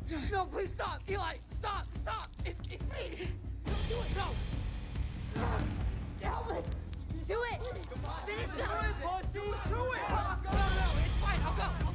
No, please stop, Eli. Stop. It's me. Don't do it. No. Help me. Do it. Finish him. Do it, Bussy. Do it. No, it's fine. I'll go.